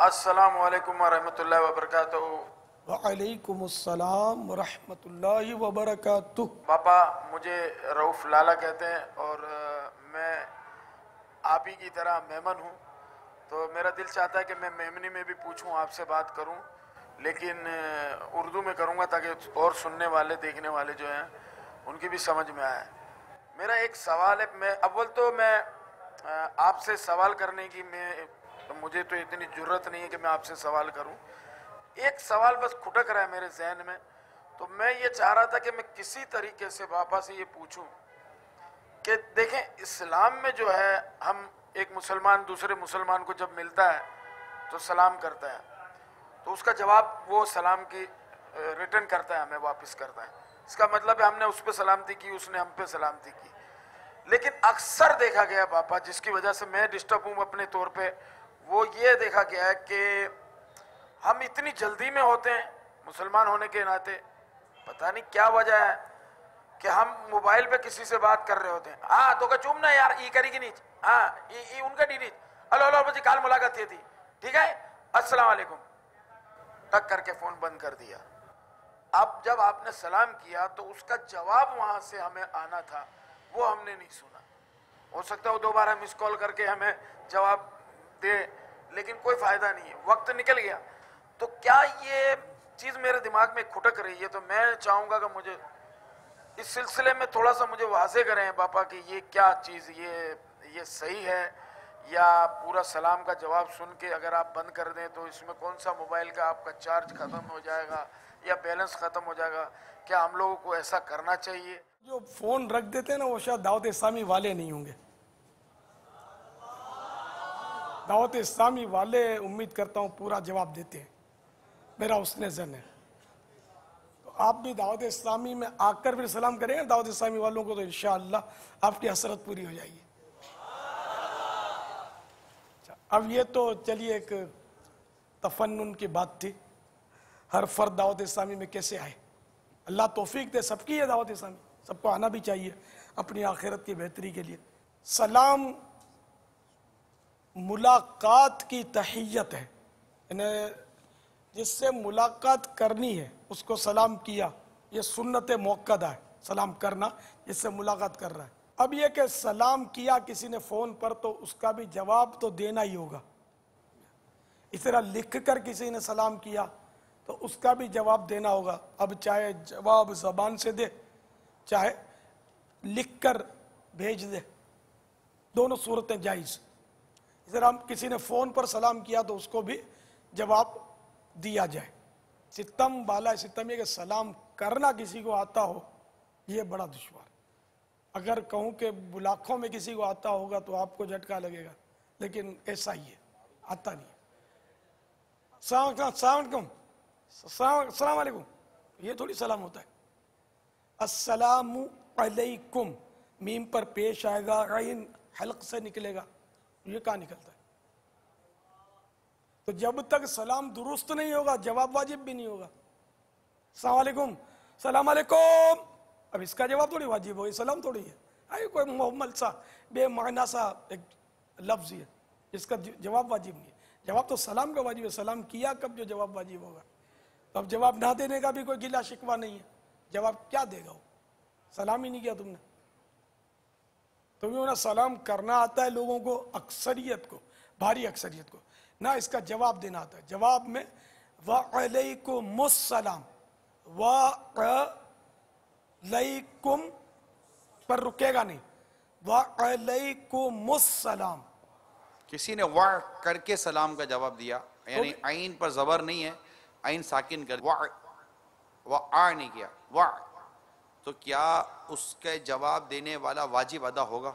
السلام علیکم ورحمۃ اللہ وبرکاتہ۔ وعلیکم السلام ورحمۃ اللہ وبرکاتہ۔ پاپا مجھے رؤف لالا کہتے ہیں اور میں آپ ہی کی طرح میمن ہوں، تو میرا دل چاہتا ہے کہ میں میمنی میں بھی پوچھوں، آپ سے بات کروں، لیکن اردو میں کروں گا تاکہ اور سننے والے دیکھنے والے جو ہیں ان کی بھی سمجھ میں آئے۔ میرا ایک سوال ہے، میں آپ سے سوال کرنے کی مجھے تو اتنی جرت نہیں ہے کہ میں آپ سے سوال کروں۔ ایک سوال بس کھٹک رہا ہے میرے ذہن میں، تو میں یہ چاہ رہا تھا کہ میں کسی طریقے سے پاپا سے یہ پوچھوں کہ دیکھیں اسلام میں جو ہے ہم ایک مسلمان دوسرے مسلمان کو جب ملتا ہے تو سلام کرتا ہے، تو اس کا جواب وہ سلام کی ریٹرن کرتا ہے، ہمیں واپس کرتا ہے۔ اس کا مطلب ہے ہم نے اس پہ سلامتی کی، اس نے ہم پہ سلامتی کی۔ لیکن اکثر دیکھا گیا پاپا، جس کی وجہ سے میں ڈسٹرب ہوں اپنے طور پہ، وہ یہ دیکھا گیا ہے کہ ہم اتنی جلدی میں ہوتے ہیں مسلمان ہونے کے ناطے، پتہ نہیں کیا وجہ ہے کہ ہم موبائل پہ کسی سے بات کر رہے ہوتے ہیں، ہاں تو کا چومنا یار ای کری کی نیچ، ہاں ای ان کا ڈی نیچ، ہلو بجی کال ملاقات تھی ٹھیک ہے السلام علیکم، ٹک کر کے فون بند کر دیا۔ اب جب آپ نے سلام کیا تو اس کا جواب وہاں سے ہمیں آنا تھا، وہ ہم نے نہیں سنا۔ ہو سکتا ہے وہ دوبارہ مس کال کر کے ہمیں جواب دے، لیکن کوئی فائدہ نہیں ہے، وقت نکل گیا۔ تو کیا یہ چیز میرے دماغ میں کھٹک رہی ہے، تو میں چاہوں گا کہ مجھے اس سلسلے میں تھوڑا سا مجھے واضح کریں پاپا کہ یہ کیا چیز، یہ صحیح ہے یا پورا سلام کا جواب سن کے اگر آپ بند کر دیں تو اس میں کون سا موبائل کا آپ کا چارج ختم ہو جائے گا یا بیلنس ختم ہو جائے گا؟ کیا ہم لوگوں کو ایسا کرنا چاہیے؟ جو فون رکھ دیتے ہیں نا وہ شاید دعوت اسلامی والے نہیں ہوں گے۔ دعوت اسلامی والے امید کرتا ہوں پورا جواب دیتے ہیں، میرا حسن ظن ہے۔ تو آپ بھی دعوت اسلامی میں آ کر پھر سلام کریں گے دعوت اسلامی والوں کو، تو انشاءاللہ آپ کی حسرت پوری ہو جائے گی۔ اب یہ تو چلیے ایک تفنن کی بات تھی، ہر فرد دعوت اسلامی میں کیسے آئے؟ اللہ توفیق دے، سب کی ہے دعوت اسلامی، سب کو آنا بھی چاہیے اپنی آخرت کی بہتری کے لیے۔ سلام ملاقات کی تحیت ہے، یعنی جس سے ملاقات کرنی ہے اس کو سلام کیا، یہ سنت موقدہ ہے سلام کرنا جس سے ملاقات کر رہا ہے۔ اب یہ کہ سلام کیا کسی نے فون پر تو اس کا بھی جواب تو دینا ہی ہوگا، اس طرح لکھ کر کسی نے سلام کیا تو اس کا بھی جواب دینا ہوگا۔ اب چاہے جواب زبان سے دے چاہے لکھ کر بھیج دے، دونوں صورتیں جائز۔ اس طرح ہم کسی نے فون پر سلام کیا تو اس کو بھی جواب دیا جائے۔ ستم بالا ستم یہ کہ سلام کرنا کسی کو آتا ہو یہ بڑا دشوار۔ اگر کہوں کہ لاکھوں میں کسی کو آتا ہوگا تو آپ کو جھٹکا لگے گا، لیکن ایسا ہی ہے، آتا نہیں ہے۔ السلام علیکم، یہ تھوڑی سلام ہوتا ہے۔ السلام علیکم میم پر پیش آئے گا، عین حلق سے نکلے گا، یہ کہاں نکلتا ہے؟ تو جب تک سلام درست نہیں ہوگا جواب واجب بھی نہیں ہوگا۔ السلام علیکم، السلام علیکم، اب اس کا جواب تھوڑی واجب ہو، یہ سلام تھوڑی ہے، کوئی محمل سا بے معنی سا ایک لفظ ہے، اس کا جواب واجب نہیں ہے۔ جواب تو سلام کا واجب ہے، سلام کیا کب جو جواب واجب ہوگا۔ تو اب جواب نہ دینے کا بھی کوئی گلہ شکوہ نہیں ہے، جواب کیا دے گا وہ، سلام ہی نہیں کیا تم نے۔ تمہیں نہ سلام کرنا آتا ہے لوگوں کو، اکثریت کو، بھاری اکثریت کو، نہ اس کا جواب دینا آتا ہے۔ جواب میں وعلیکم السلام، وعلیکم پر رکے گا نہیں، وعلیکم السلام۔ کسی نے وع کر کے سلام کا جواب دیا، یعنی عین پر زبر نہیں ہے، عین ساکن کر وع نہیں کیا وع، تو کیا اس کے جواب دینے والا واجب ادا ہوگا؟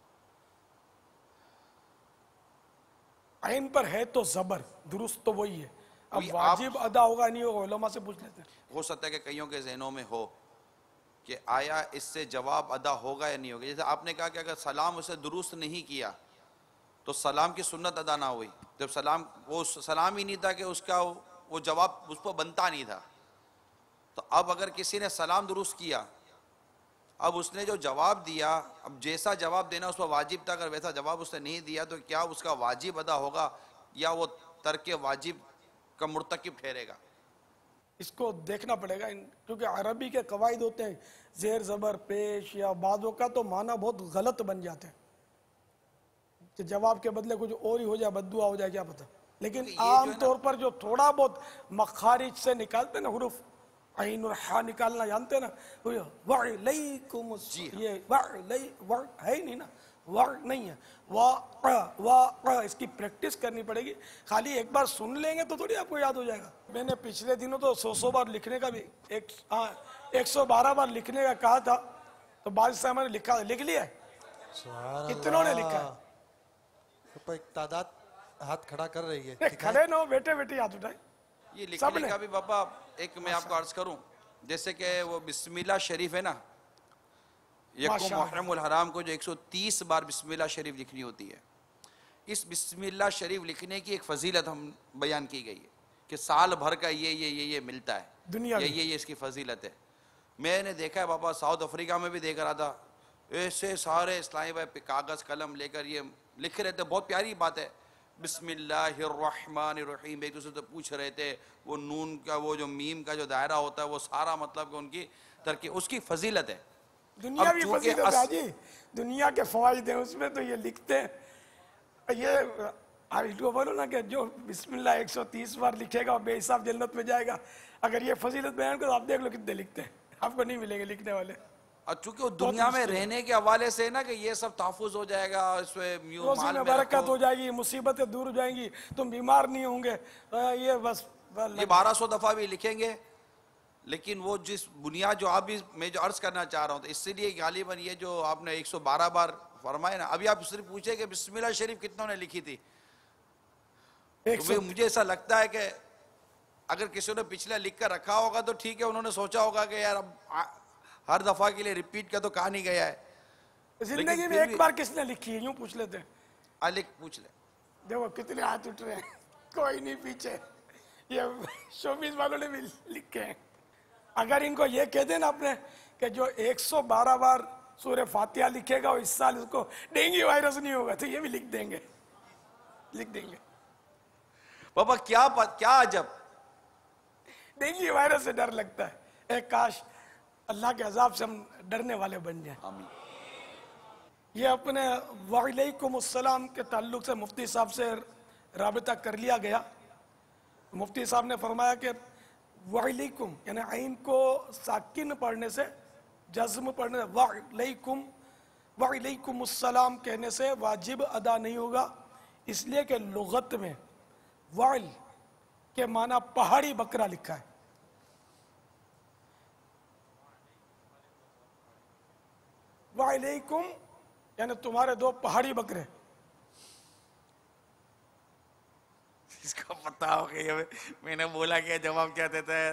عین پر ہے تو زبر، درست تو وہی ہے، اب واجب ادا ہوگا نہیں ہوگا علماء سے پوچھ لیتے ہیں۔ ہو سکتا ہے کہ کئیوں کے ذہنوں میں ہو کہ آیا اس سے جواب ادا ہوگا یا نہیں ہوگا۔ جیسے آپ نے کہا کہ اگر سلام اسے درست نہیں کیا تو سلام کی سنت ادا نہ ہوئی، جب وہ سلام ہی نہیں تھا کہ اس کا وہ جواب اس پر بنتا نہیں تھا۔ تو اب اگر کسی نے سلام درست کیا، اب اس نے جو جواب دیا، اب جیسا جواب دینا اس پر واجب تھا، اگر ویسا جواب اس نے نہیں دیا تو کیا اس کا واجب ادا ہوگا یا وہ ترک واجب کا مرتکب ٹھہرے گا. اس کو دیکھنا پڑے گا کیونکہ عربی کے قواعد ہوتے ہیں زیر زبر پیش یا بعضوں کا تو معنی بہت غلط بن جاتے ہیں کہ جواب کے بدلے کچھ اور ہی ہو جائے بد دعا ہو جائے کیا پتہ. لیکن عام طور پر جو تھوڑا بہت مخارج سے نکالتے ہیں نا حروف عین اور ہا نکالنا جانتے ہیں نا وعلیکم یہ ہے ہی نہیں نا نہیں ہے اس کی پریکٹس کرنی پڑے گی. خالی ایک بار سن لیں گے تو تھوڑی آپ کو یاد ہو جائے گا. میں نے پچھلے دنوں تو 100 بار لکھنے کا بھی 112 بار لکھنے کا کہا تھا تو بعض صاحب نے لکھ لیا ہے. کتنوں نے لکھا ہے؟ ایک تعداد ہاتھ کھڑا کر رہی ہے. کھڑے نہ ہو بیٹھے بیٹھے ہاتھ اٹھائیں. یہ لکھنے کا بھی بابا ایک میں آپ کو عرض کروں جیسے کہ وہ بسم اللہ شریف ہے نا یکم محرم الحرام کو جو 130 بار بسم اللہ شریف لکھنی ہوتی ہے. اس بسم اللہ شریف لکھنے کی ایک فضیلت ہم بیان کی گئی ہے کہ سال بھر کا یہ ملتا ہے یہ اس کی فضیلت ہے. میں نے دیکھا ہے بابا ساؤتھ افریقہ میں بھی دیکھ رہا تھا ایسے سارے اسلامی بھائی پہ کاغذ قلم لے کر یہ لکھ رہے تھے. بہت پیاری بات ہے بسم اللہ الرحمن الرحیم ایک دوسرے سے پوچھ رہے تھے. وہ نون کا وہ جو میم کا جو دائرہ ہوتا ہے وہ سارا مطلب کہ ان کی ترکیب اس کی فضیلت ہے. دنیا بھی فضیلت ہے جی دنیا کے فوائد ہیں اس میں تو یہ لکھتے ہیں. یہ بولو نا کہ جو بسم اللہ 130 بار لکھے گا بے حساب جنت میں جائے گا. اگر یہ فضیلت بیان کرو آپ دیکھ لو کتنے لکھتے ہیں آپ کو نہیں ملیں گے لکھنے والے. اور چونکہ وہ دنیا میں رہنے کے حوالے سے نا کہ یہ سب تحفظ ہو جائے گا اس میں روزی میں برکت ہو جائے گی مصیبتیں دور ہو جائیں گی تم بیمار نہیں ہوں گے. یہ بس یہ 1200 دفعہ بھی لکھیں گے لیکن وہ جس بنیاد جو آپ بھی میں جو عرض کرنا چاہ رہا ہوں تو اس لیے غالباً یہ جو آپ نے 112 بار فرمائے نا ابھی آپ صرف پوچھیں کہ بسم اللہ شریف کتنوں نے لکھی تھی. مجھے ایسا لگتا ہے کہ اگر کسی نے پچھلا لکھ کر رکھا ہوگا تو ٹھیک ہے انہوں نے سوچا ہوگا کہ یار اب ہر دفعہ کے لیے ریپیٹ کا تو کہا نہیں گیا ہے. زندگی میں ایک بار کس نے لکھی ہے یوں پوچھ لیتے ہیں. پوچھ لیں دیکھو کتنے ہاتھ اٹھ رہے ہیں کوئی نہیں پیچھے. یہ شوبیز والوں نے بھی لکھے ہیں. اگر ان کو یہ کہہ دیں نا اپنے کہ جو 112 بار سورہ فاتحہ لکھے گا وہ اس سال اس کو ڈینگی وائرس نہیں ہوگا تو یہ بھی لکھ دیں گے بابا کیا عجب. ڈینگی وائرس سے ڈر لگتا ہے. ایک کاش اللہ کے عذاب سے ہم ڈرنے والے بن جائیں. آمین. یہ اپنے وعلیکم السلام کے تعلق سے مفتی صاحب سے رابطہ کر لیا گیا. مفتی صاحب نے فرمایا کہ وعلیکم یعنی عین کو ساکن پڑھنے سے جزم پڑھنے سے وعلیکم السلام کہنے سے واجب ادا نہیں ہوگا اس لیے کہ لغت میں وعل کے معنی پہاڑی بکرا لکھا ہے. وعلیکم یعنی تمہارے 2 پہاڑی بکرے. اس کو پتا ہو کہ میں نے بولا کیا جواب کیا دیتا ہے.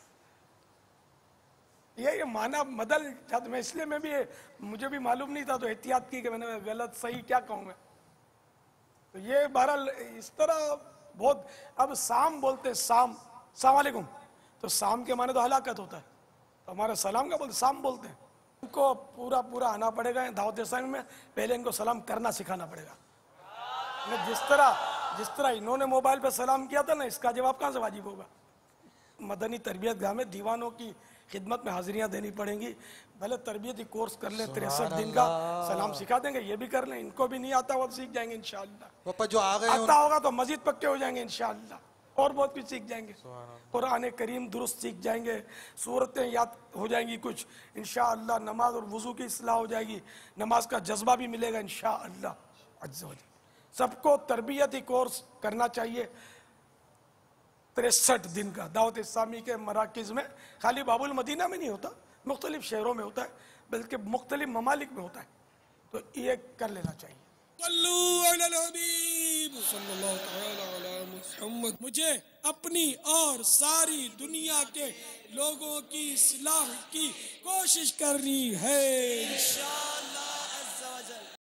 یہ معنی بدل جاتا. میں اس لیے میں بھی مجھے بھی معلوم نہیں تھا تو احتیاط کی کہ میں نے غلط صحیح کیا کہوں گا. تو یہ بہرحال اس طرح بہت اب سام بولتے سام السلام علیکم تو سام کے معنی تو ہلاکت ہوتا ہے تو ہمارا سلام کا بولتے سام بولتے ہیں. ان کو پورا آنا پڑے گا دعوت اسلامی میں. پہلے ان کو سلام کرنا سکھانا پڑے گا. جس طرح انہوں نے موبائل پہ سلام کیا تھا نا اس کا جواب کہاں سے واجب ہوگا. مدنی تربیت گاہ میں دیوانوں کی خدمت میں حاضریاں دینی پڑیں گی. بھلے تربیتی کورس کر لیں 63 دن کا سلام سکھا دیں گے. یہ بھی کر لیں. ان کو بھی نہیں آتا وہ سیکھ جائیں گے انشاءاللہ. جو آتا ہوگا تو مزید پکے ہو جائیں گے انشاءاللہ اور بہت کچھ سیکھ جائیں گے. قرآن کریم درست سیکھ جائیں گے. سورتیں یاد ہو جائیں گی کچھ انشاءاللہ. نماز اور وضو کی اصلاح ہو جائے گی. نماز کا جذبہ بھی ملے گا انشاءاللہ عز و جل. سب کو تربیتی کورس کرنا چاہیے 63 دن کا دعوت اسلامی کے مراکز میں. خالی باب المدینہ میں نہیں ہوتا مختلف شہروں میں ہوتا ہے بلکہ مختلف ممالک میں ہوتا ہے. تو یہ کر لینا چاہیے. صلو علی الحبیب صلی اللہ تعالی علی محمد. مجھے اپنی اور ساری دنیا کے لوگوں کی اصلاح کی کوشش کرنی ہے.